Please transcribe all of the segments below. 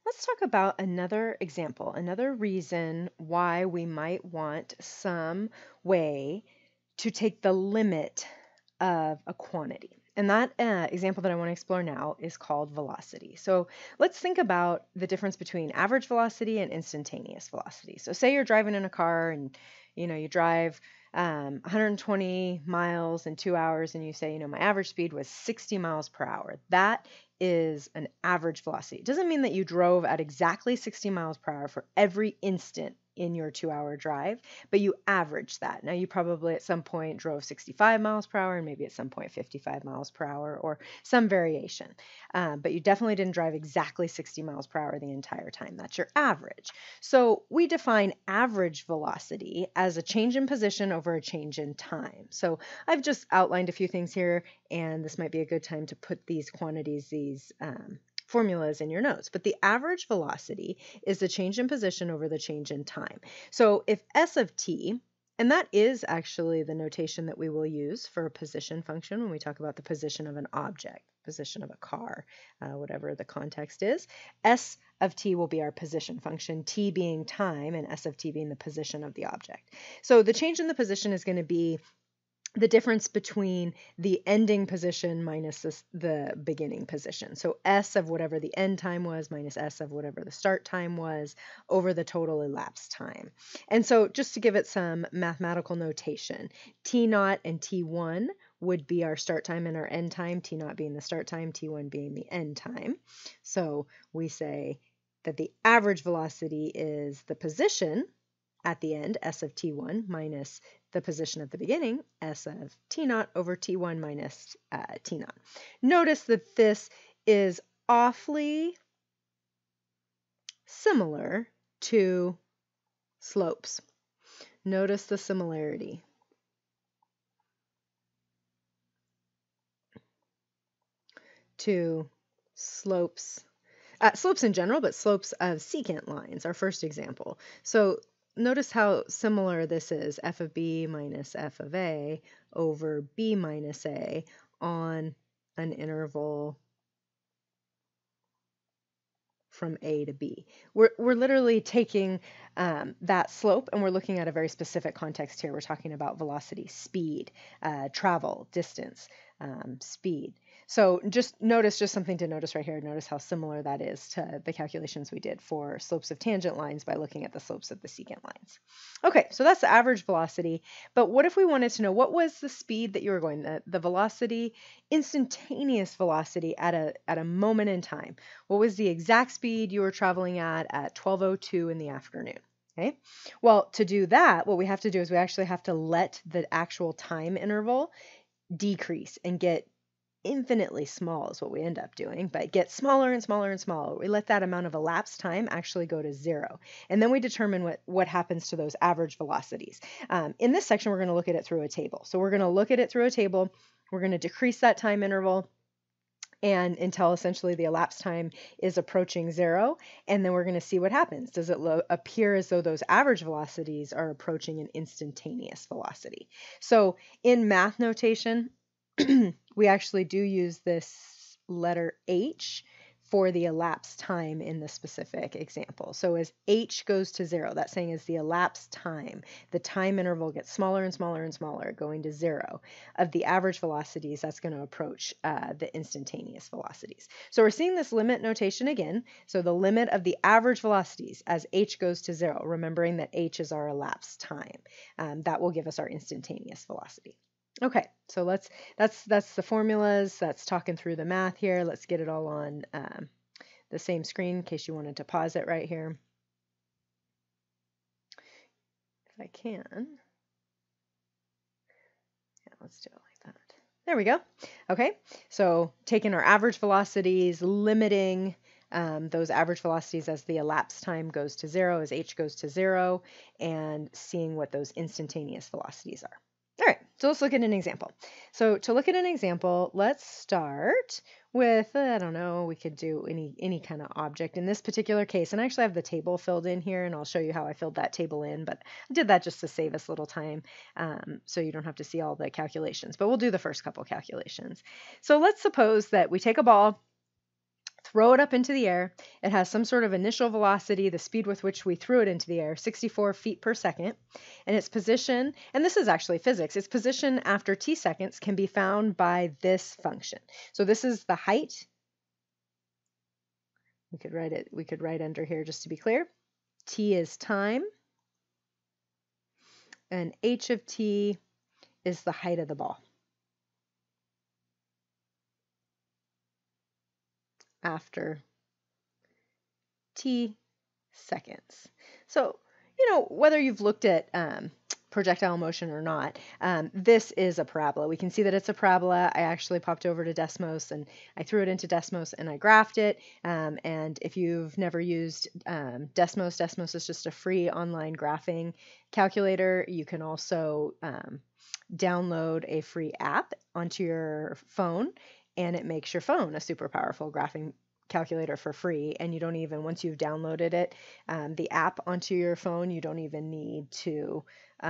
Let's talk about another example, another reason why we might want some way to take the limit of a quantity. And that example that I want to explore now is called velocity. So let's think about the difference between average velocity and instantaneous velocity. So say you're driving in a car and you drive 120 miles in 2 hours, and you say, my average speed was 60 miles per hour. That is an average velocity. It doesn't mean that you drove at exactly 60 miles per hour for every instant in your 2-hour drive, but you average that. Now, you probably at some point drove 65 miles per hour and maybe at some point 55 miles per hour or some variation. But you definitely didn't drive exactly 60 miles per hour the entire time. That's your average. So we define average velocity as a change in position over a change in time. So I've just outlined a few things here, and this might be a good time to put these quantities, these formulas in your notes. But the average velocity is the change in position over the change in time. So if s of t, and that is actually the notation that we will use for a position function when we talk about the position of an object, position of a car, whatever the context is, s of t will be our position function, t being time and s of t being the position of the object. So the change in the position is going to be the difference between the ending position minus the beginning position. So s of whatever the end time was minus s of whatever the start time was over the total elapsed time. And so just to give it some mathematical notation, t0 and t1 would be our start time and our end time, t0 being the start time, t1 being the end time. So we say that the average velocity is the position at the end, s of t1, minus the position at the beginning, s of t0 over t1 minus t0. Notice that this is awfully similar to slopes. Notice the similarity. To slopes, slopes in general, but slopes of secant lines, our first example. So notice how similar this is, f of b minus f of a over b minus a on an interval from A to B. We're literally taking that slope and we're looking at a very specific context here. We're talking about velocity, speed, travel, distance, speed. So just something to notice right here. Notice how similar that is to the calculations we did for slopes of tangent lines by looking at the slopes of the secant lines. Okay, so that's the average velocity. But what if we wanted to know what was the speed that you were going, the velocity, instantaneous velocity at a moment in time? What was the exact speed you were traveling at 12:02 in the afternoon? Okay. Well, to do that, what we have to do is we actually have to let the actual time interval decrease and get infinitely small is what we end up doing, but get smaller and smaller and smaller. We let that amount of elapsed time actually go to 0. And then we determine what happens to those average velocities. In this section, we're going to look at it through a table. So we're going to look at it through a table. We're going to decrease that time interval and until essentially the elapsed time is approaching 0, and then we're going to see what happens. Does it appear as though those average velocities are approaching an instantaneous velocity? So in math notation, we actually do use this letter H for the elapsed time in the specific example. So as H goes to 0, that's saying as the elapsed time, the time interval gets smaller and smaller and smaller, going to 0. Of the average velocities, that's going to approach the instantaneous velocities. So we're seeing this limit notation again. So the limit of the average velocities as H goes to 0, remembering that H is our elapsed time. That will give us our instantaneous velocity. Okay, so that's the formulas. That's talking through the math here. Let's get it all on the same screen in case you wanted to pause it right here. If I can. Yeah, let's do it like that. There we go. Okay, so taking our average velocities, limiting those average velocities as the elapsed time goes to 0, as H goes to 0, and seeing what those instantaneous velocities are. All right, so let's look at an example. So to look at an example, let's start with, I don't know, we could do any kind of object in this particular case. And I actually have the table filled in here, and I'll show you how I filled that table in, but I did that just to save us a little time, so you don't have to see all the calculations. But we'll do the first couple calculations. So let's suppose that we take a ball throw it up into the air. It has some sort of initial velocity, the speed with which we threw it into the air, 64 feet per second. And its position, and this is actually physics, its position after t seconds can be found by this function. So this is the height. We could write under here just to be clear. T is time, and h of t is the height of the ball after t seconds. So, whether you've looked at projectile motion or not, this is a parabola. We can see that it's a parabola. I actually popped over to Desmos and I threw it into Desmos and I graphed it. And if you've never used Desmos is just a free online graphing calculator. You can also download a free app onto your phone, and it makes your phone a super powerful graphing calculator for free. And you don't even, once you've downloaded it, the app onto your phone, you don't even need to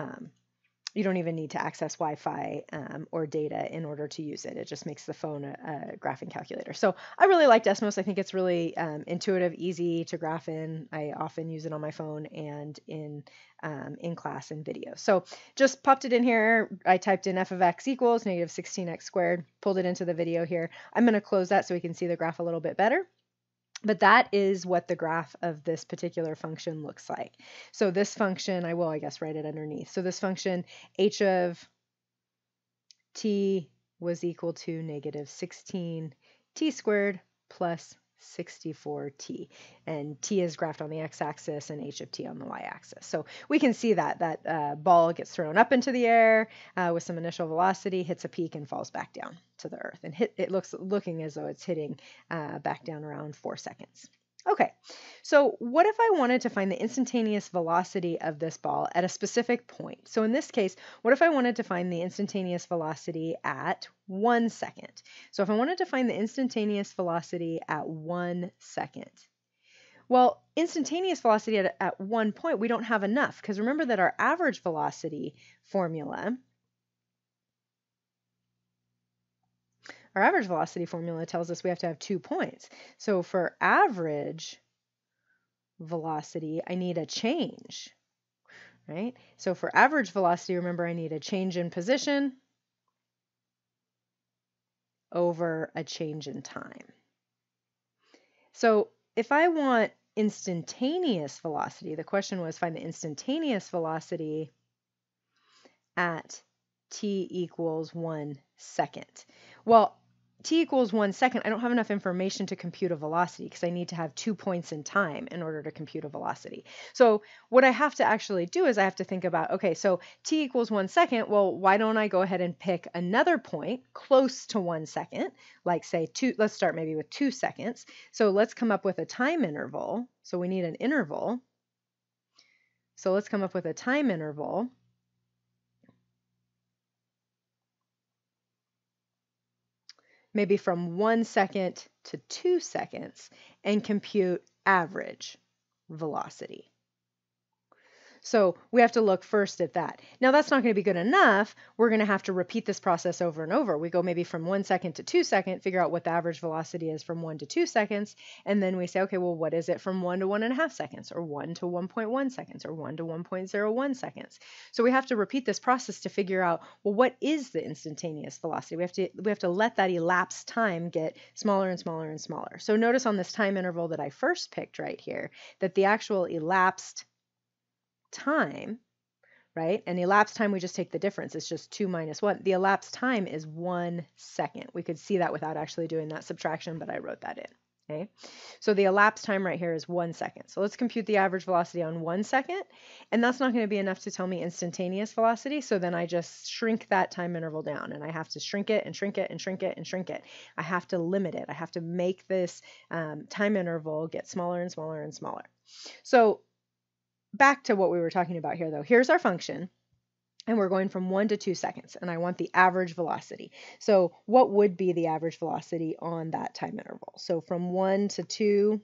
access Wi-Fi or data in order to use it. It just makes the phone a graphing calculator. So I really like Desmos. I think it's really intuitive, easy to graph in. I often use it on my phone and in class and video. So just popped it in here. I typed in f of x equals negative 16x squared, pulled it into the video here. I'm going to close that so we can see the graph a little bit better. But that is what the graph of this particular function looks like. So this function, I will, I guess, write it underneath. So this function, h of t was equal to negative 16t squared plus 64t. And t is graphed on the x-axis and h of t on the y-axis. So we can see that ball gets thrown up into the air with some initial velocity, hits a peak, and falls back down to the earth. And it looking as though it's hitting back down around 4 seconds. Okay, so what if I wanted to find the instantaneous velocity of this ball at a specific point? So in this case, what if I wanted to find the instantaneous velocity at 1 second? So if I wanted to find the instantaneous velocity at 1 second, well, instantaneous velocity at 1 point, we don't have enough, because remember that our average velocity formula, tells us we have to have 2 points. So for average velocity, I need a change, right? So for average velocity, remember, I need a change in position over a change in time. So if I want instantaneous velocity, the question was find the instantaneous velocity at t equals 1 second. Well, t equals 1 second, I don't have enough information to compute a velocity because I need to have 2 points in time in order to compute a velocity. So what I have to actually do is I have to think about, okay, so t equals 1 second, well, why don't I go ahead and pick another point close to 1 second, like say let's start maybe with 2 seconds. So let's come up with a time interval. So we need an interval. So let's come up with a time interval. Maybe from 1 second to 2 seconds, and compute average velocity. So we have to look first at that. Now that's not going to be good enough. We're going to have to repeat this process over and over. We go maybe from 1 second to 2 seconds, figure out what the average velocity is from 1 to 2 seconds, and then we say, okay, well, what is it from 1 to 1.5 seconds, or 1 to 1.1 seconds, or 1 to 1.01 seconds? So we have to repeat this process to figure out, well, what is the instantaneous velocity? We have to let that elapsed time get smaller and smaller and smaller. So notice on this time interval that I first picked right here, that the actual elapsed time, right? And elapsed time, we just take the difference. It's just 2 minus 1. The elapsed time is 1 second. We could see that without actually doing that subtraction, but I wrote that in, okay? So the elapsed time right here is 1 second. So let's compute the average velocity on 1 second, and that's not going to be enough to tell me instantaneous velocity, so then I just shrink that time interval down, and I have to shrink it and shrink it and shrink it and shrink it. I have to limit it. I have to make this time interval get smaller and smaller and smaller. So back to what we were talking about here, though. Here's our function, and we're going from 1 to 2 seconds, and I want the average velocity. So what would be the average velocity on that time interval? So from 1 to 2,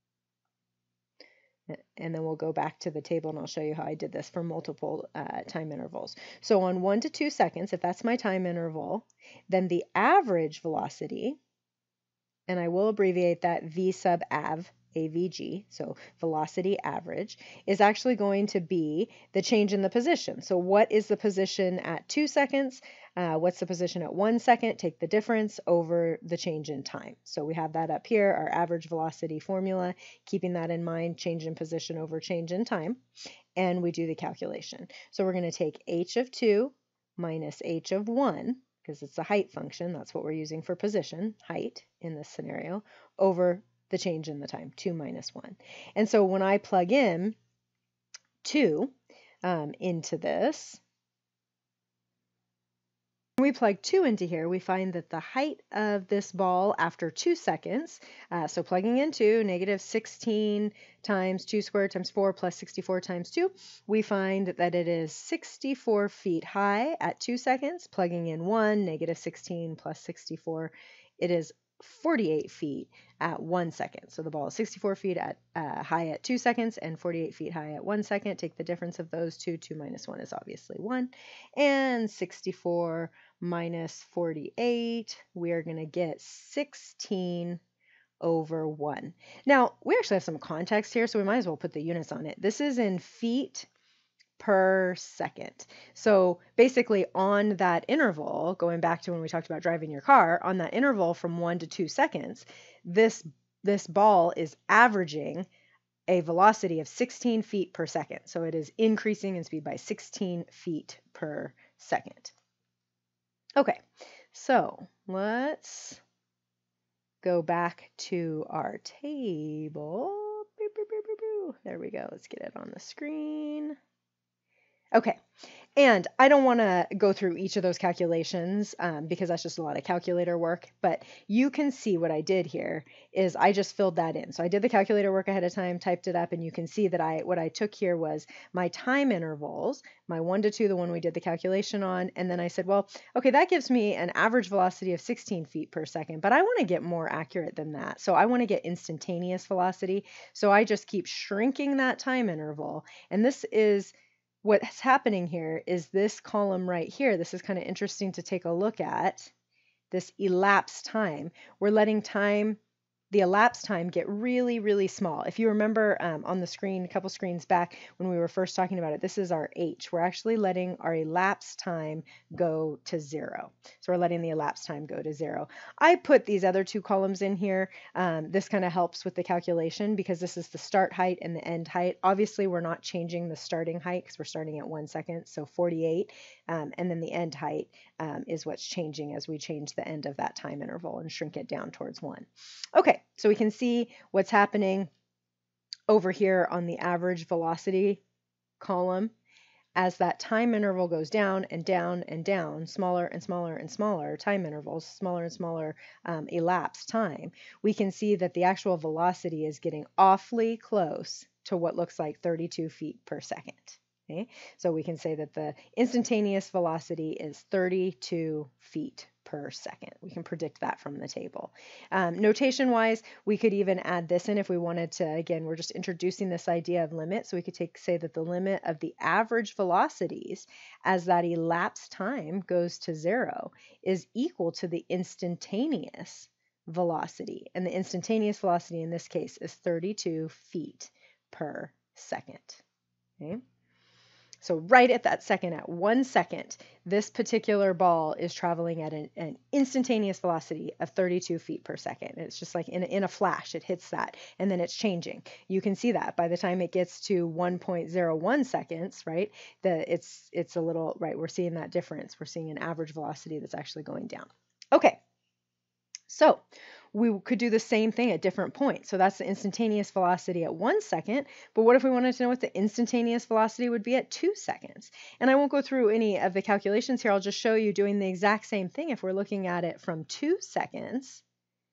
and then we'll go back to the table and I'll show you how I did this for multiple time intervals. So on 1 to 2 seconds, if that's my time interval, then the average velocity, and I will abbreviate that V sub av, AVG, so velocity average, is actually going to be the change in the position. So what is the position at 2 seconds? What's the position at 1 second? Take the difference over the change in time. So we have that up here, our average velocity formula, keeping that in mind, change in position over change in time, and we do the calculation. So we're going to take h of 2 minus h of 1, because it's a height function, that's what we're using for position, height in this scenario, over the change in the time, 2 minus 1. And so when I plug in 2 into this, when we plug 2 into here, we find that the height of this ball after 2 seconds, so plugging in 2, negative 16 times 2 squared times 4 plus 64 times 2, we find that it is 64 feet high at 2 seconds. Plugging in 1, negative 16 plus 64, it is 48 feet at 1 second. So the ball is 64 feet at high at 2 seconds and 48 feet high at 1 second. Take the difference of those two. 2 minus 1 is obviously 1. And 64 minus 48, we are going to get 16 over 1. Now, we actually have some context here, so we might as well put the units on it. This is in feet per second. So basically on that interval, going back to when we talked about driving your car, on that interval from 1 to 2 seconds, this ball is averaging a velocity of 16 feet per second. So it is increasing in speed by 16 feet per second. Okay, so let's go back to our table. There we go. Let's get it on the screen. Okay, and I don't want to go through each of those calculations because that's just a lot of calculator work, but you can see what I did here is I just filled that in. So I did the calculator work ahead of time, typed it up, and you can see that what I took here was my time intervals, my 1 to 2, the one we did the calculation on, and then I said, well, okay, that gives me an average velocity of 16 feet per second, but I want to get more accurate than that. So I want to get instantaneous velocity. So I just keep shrinking that time interval, and this is what's happening here is this column right here. This is kind of interesting to take a look at, this elapsed time. We're letting the elapsed time get really, really small. If you remember on the screen, a couple screens back when we were first talking about it, this is our H. We're actually letting our elapsed time go to 0. So we're letting the elapsed time go to 0. I put these other two columns in here. This kind of helps with the calculation because this is the start height and the end height. Obviously, we're not changing the starting height because we're starting at 1 second, so 48. And then the end height is what's changing as we change the end of that time interval and shrink it down towards 1. Okay, so we can see what's happening over here on the average velocity column as that time interval goes down and down and down, smaller and smaller and smaller time intervals, smaller and smaller elapsed time. We can see that the actual velocity is getting awfully close to what looks like 32 feet per second. Okay? So we can say that the instantaneous velocity is 32 feet per second. We can predict that from the table. Notation wise, we could even add this in if we wanted to. Again, we're just introducing this idea of limit. So we could say that the limit of the average velocities as that elapsed time goes to 0 is equal to the instantaneous velocity. And the instantaneous velocity in this case is 32 feet per second. Okay? So right at that second, at 1 second, this particular ball is traveling at an instantaneous velocity of 32 feet per second. It's just like in a flash, it hits that, and then it's changing. You can see that by the time it gets to 1.01 seconds, right, it's a little, right, we're seeing that difference. We're seeing an average velocity that's actually going down. Okay, so we could do the same thing at different points. So that's the instantaneous velocity at 1 second. But what if we wanted to know what the instantaneous velocity would be at 2 seconds? And I won't go through any of the calculations here. I'll just show you doing the exact same thing if we're looking at it from 2 seconds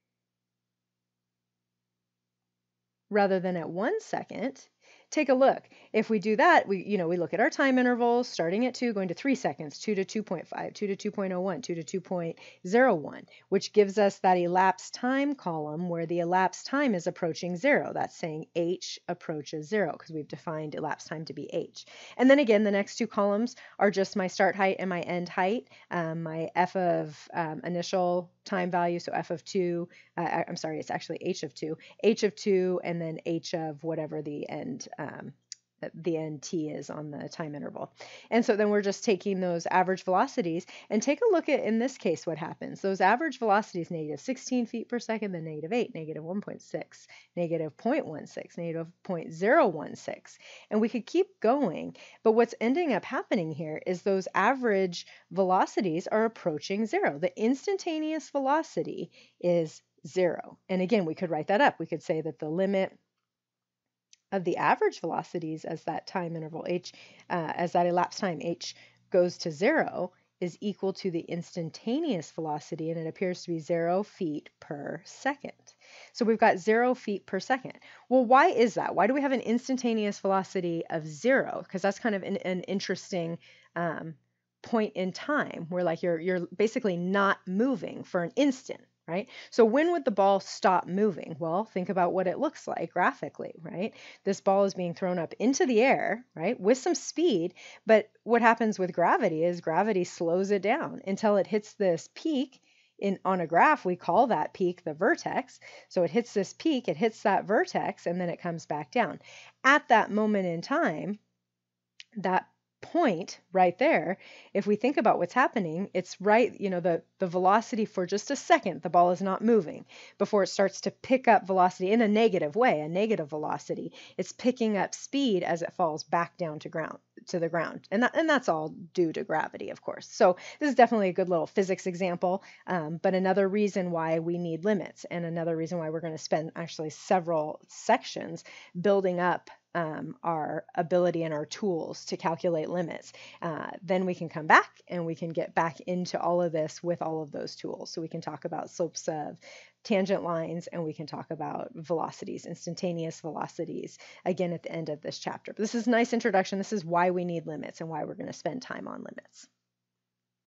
rather than at 1 second. Take a look. If we do that, we look at our time intervals starting at 2, going to 3 seconds, 2 to 2.5, 2 to 2.01, 2 to 2.01, which gives us that elapsed time column where the elapsed time is approaching 0. That's saying H approaches 0 because we've defined elapsed time to be H. And then again, the next two columns are just my start height and my end height, my F of initial time value, so f of 2, I'm sorry, it's actually h of 2, and then h of whatever the end t is on the time interval. And so then we're just taking those average velocities and take a look at, in this case, what happens. Those average velocities, negative 16 feet per second, then negative 8, negative 1.6, negative 0.16, negative 0.016. And we could keep going. But what's ending up happening here is those average velocities are approaching zero. The instantaneous velocity is zero. And again, we could write that up. We could say that the limit of the average velocities as that time interval h, as that elapsed time h goes to zero, is equal to the instantaneous velocity, and it appears to be 0 feet per second. So we've got 0 feet per second. Well, why is that? Why do we have an instantaneous velocity of 0? Because that's kind of an interesting point in time where like you're basically not moving for an instant. Right? So when would the ball stop moving? Well, think about what it looks like graphically, right? This ball is being thrown up into the air, right, with some speed, but what happens with gravity is gravity slows it down until it hits this peak. On a graph, we call that peak the vertex. So it hits this peak, it hits that vertex, and then it comes back down. At that moment in time, that point right there, if we think about what's happening, it's right, the velocity for just a second, the ball is not moving before it starts to pick up velocity in a negative way, a negative velocity. It's picking up speed as it falls back down to the ground. And that's all due to gravity, of course. So this is definitely a good little physics example, but another reason why we need limits, and another reason why we're going to spend actually several sections building up our ability and our tools to calculate limits. Then we can come back and we can get back into all of this with all of those tools. So we can talk about slopes of tangent lines, and we can talk about velocities, instantaneous velocities, again at the end of this chapter. But this is a nice introduction. This is why we need limits and why we're going to spend time on limits.